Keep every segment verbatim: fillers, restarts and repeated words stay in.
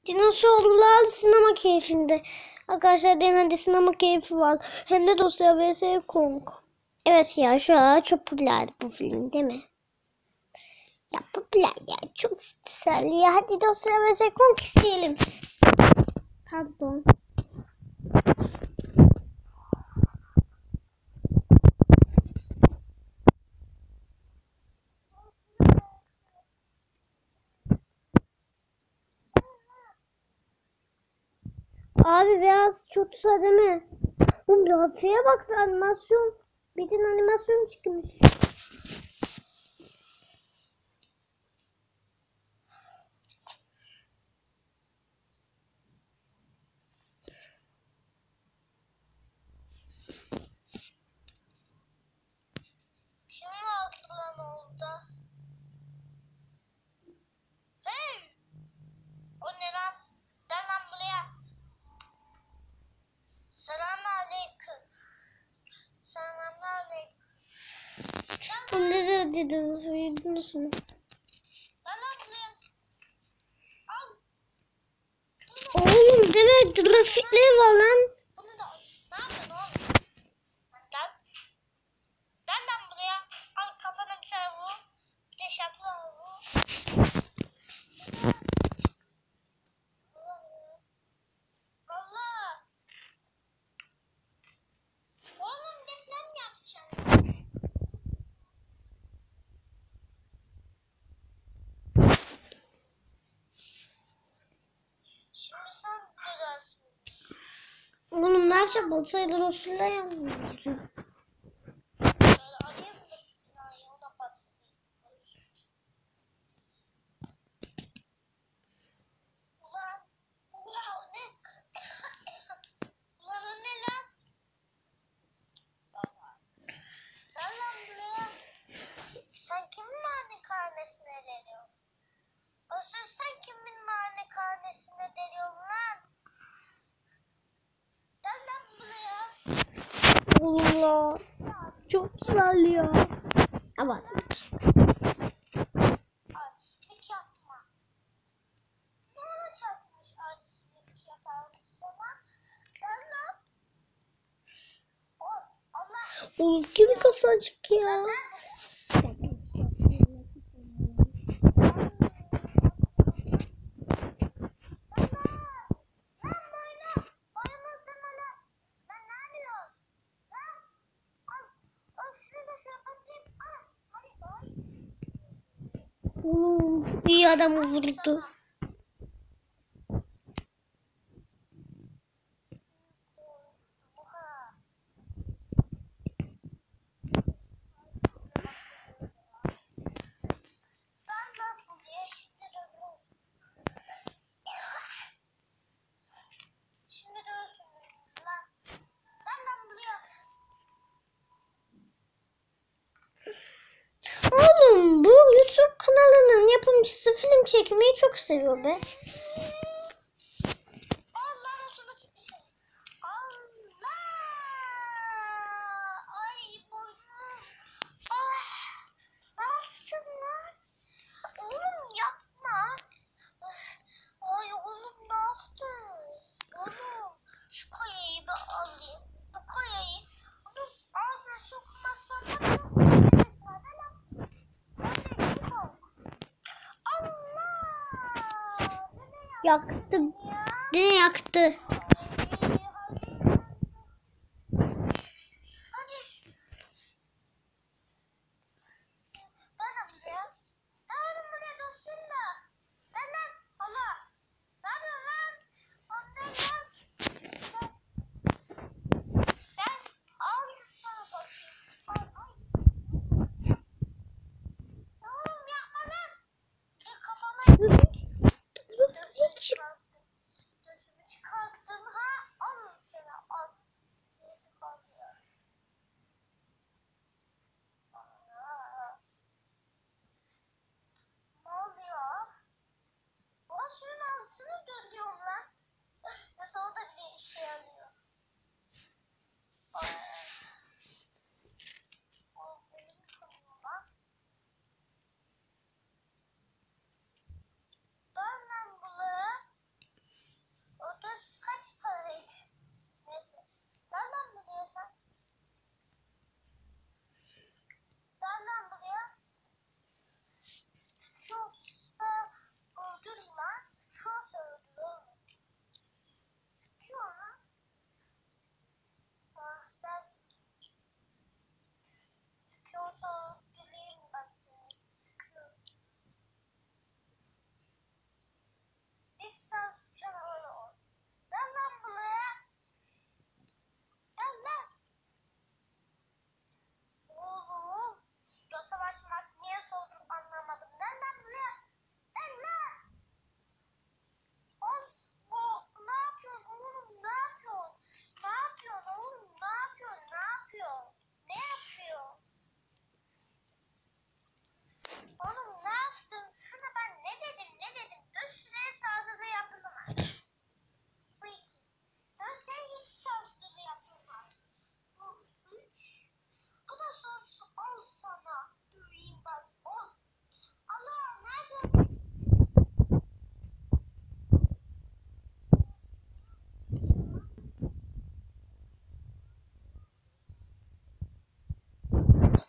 Dinosorlar sinema keyfinde. Arkadaşlar denedi sinema keyfi var. Hem de Dosya vs Kong. Evet ya şu an çok popüler bu film değil mi? Ya popüler ya çok güzel ya. Hadi Dosya vs Kong izleyelim. Pardon. Abi biraz çok kısa değil mi? Oğlum grafiğe bak, animasyon. Bir de animasyon çıkmış. Kim yazdı lan orada? Hey! O ne lan? Gel lan buraya. Selamünaleyküm. Selamünaleyküm. Oğlum ne dedi? Uyudunuz mu? Gel lan buraya. Al. Oğlum demek grafikleri var lan. Bunu da al. Ne yapıyorsun oğlum? Gel. Gel lan buraya. Al kafana bir tane vur. Bir de şapla vur. Allah. Oğlum deprem yapacaksın. Şimdi sen biraz. Oğlum ne yapacak? Bolsayla Rosulla yapmıyor. Şöyle alayım da şu binayı ona batsın. Ulan. Ulan o ne? Ulan o ne lan? Baba. Gel lan buraya. Sen kimin malikanesine deliyorsun? Asıl sen kimin malikanesine deliyorsun lan? Gel lan buraya. Allah. Çok güzel ya. Ama Artistlik yapma. Ne olacakmış artistlik yapan sana? Gel lan. O Allah. oğlum kim kasacık ya? Oğlum iyi adamı vurdu. Oğlum bu YouTube kanalının yapımcısı film çekmeyi çok seviyor be. Allah otomatik bir şey. Allah! Ay boynum. Ah! Ne yaptın lan? Oğlum yapma. Ay oğlum ne yaptın? Oğlum şu kayayı bir alayım. Bu kayayı onun ağzına sokmazsan da Yaktı. Ne yaktı? Çıkarttım.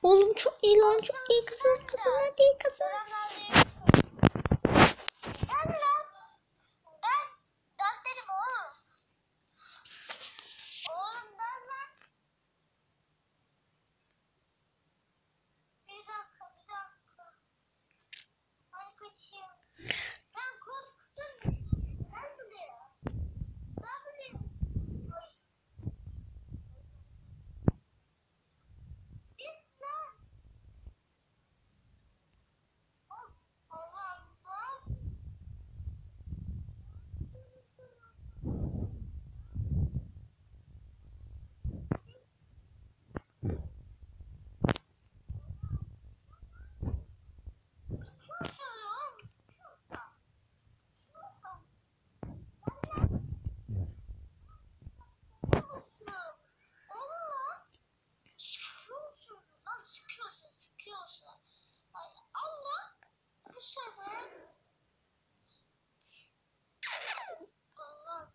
Oğlum çok iyi lan, çok iyi kızım. Kızım hadi iyi kızım. Ben lan. Ben. Ben dedim oğlum. Oğlum ben lan. Bir dakika bir dakika. Hadi kaçayım. Ben korktum. Gel buraya. Gel buraya. Ay. Git lan. Al. Allah'ım lan. Sıkıyorsa sıkıyorsa. Ay Allah bu sefer. Allah.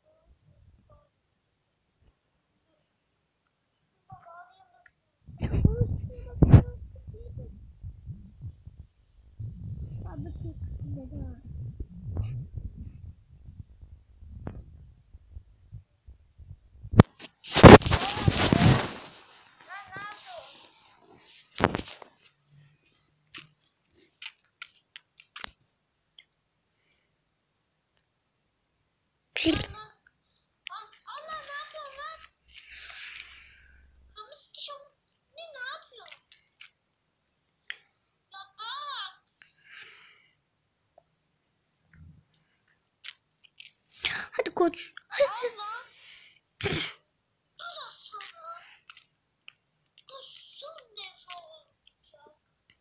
Allah ne yapıyorsun lan? Kırmızı tişört ne ne yapıyorsun? Ya bak. Hadi koç. Allah. Allah sana. Bu son defa olacak.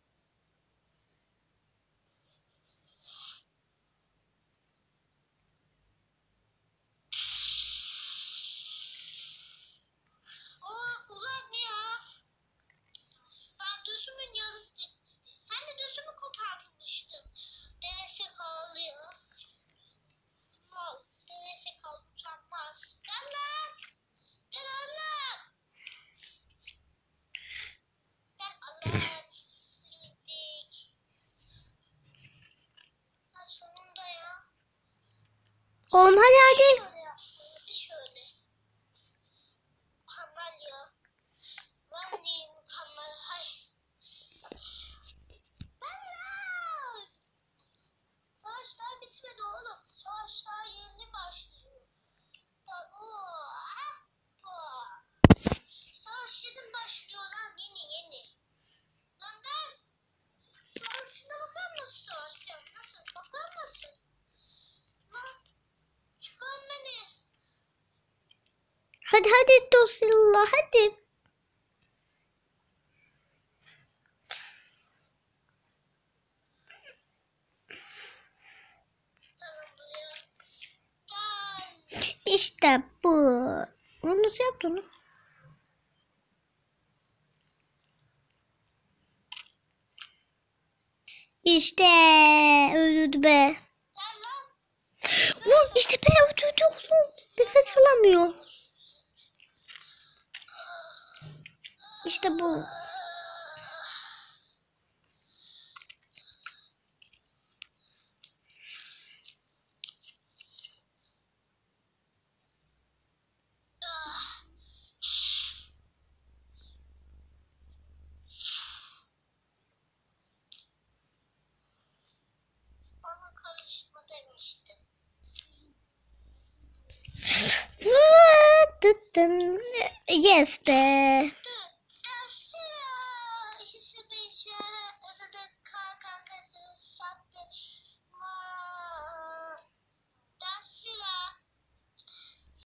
Aa ulan ya. Ben gözümün yarısı gitti. Sen de gözümü kopartmıştın. Devesek ağlıyor. Mal. Devesek ağlıyor. Utanmaz. Gel lan. Gel oğlum. Gel Allah'ım. Sildik. Ha sonunda ya. Oğlum hadi hadi. Şöyle yapsana. Bir şöyle. Mükemmel ya. Ben diyeyim mükemmel. Hay. Ben lan. Savaş daha bitmedi oğlum. Savaş daha yeni başlıyor. Da, o, ah, bu. Savaş yeni başlıyor lan. Yeni yeni. Lan lan. Savaşına bakar mısın savaşacağım? Nasıl? Bakar mısın? Lan. Çıkar beni. Hadi hadi dosyalar hadi. Tamam buraya. Gel. İşte bu. Onu nasıl yaptın onu? İşte öldürdü be. Gel lan. Oğlum işte be öldürdü oğlum. Nefes alamıyor. İşte bu. Ah. Bana karışma demiştim. Yes be.